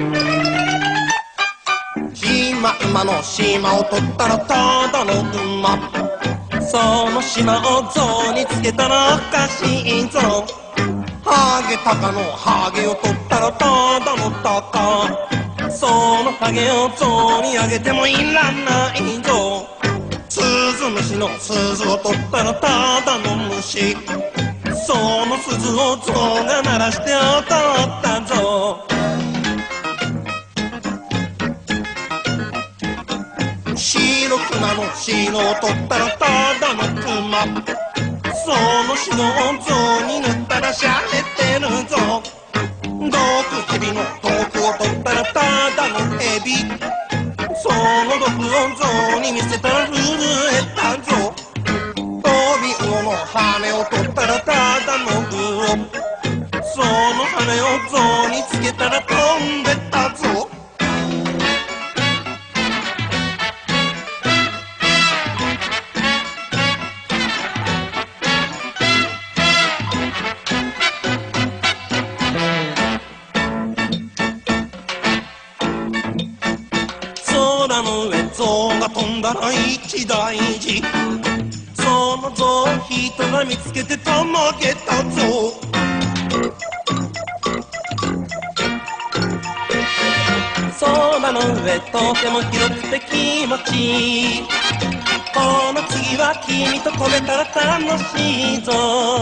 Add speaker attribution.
Speaker 1: 馬の島を取ったらただの馬。その島を象につけたらおかしいぞ。ハゲタカのハゲを取ったらただのタカ。そのハゲを象にあげてもいらないぞ。スズムシの鈴を取ったらただの虫。その鈴を象が鳴らして踊ったぞ。白熊の白を取ったらただの熊。その白を象に塗ったらしゃれてるぞ。毒蛇の毒を取ったらただの蛇。その毒を象に見せたら震えたぞ。飛び魚の羽を取ったらただの魚。その羽を象につけたら飛んでたぞ。空の上象が飛んだら一大事。その象を人が見つけてたまげたぞ。空の上とても広くて気持ちいい。この次は君と飛べたら楽しいぞ。